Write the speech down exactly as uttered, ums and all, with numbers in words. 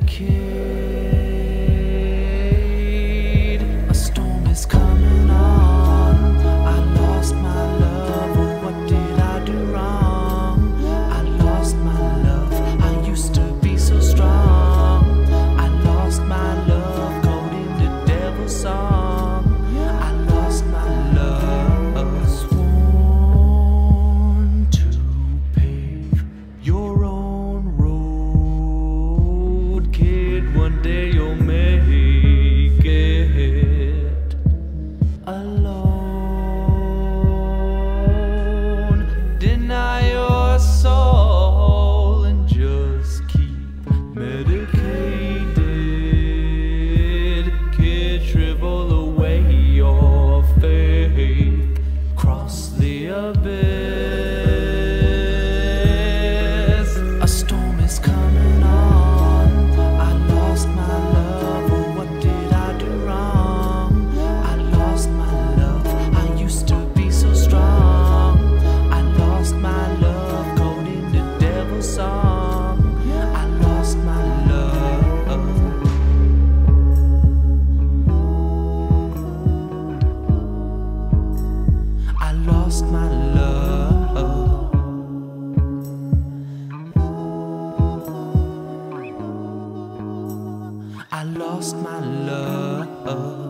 barricade. A storm is coming on. I lost my love. Oh, what did I do wrong? I lost my love. I used to be so strong. I lost my love, caught in the devil's song. I lost my love. Sworn to pave your own road, kid. One day you'll make it alone. Deny your soul and just keep medicated, kid. Shrivel away your faith, cross the abyss. A storm is coming on. I lost my love. Oh, what did I do wrong? I lost my love. I used to be so strong. I lost my love, caught in the devil's song. I lost my love. I lost my love. I lost my love.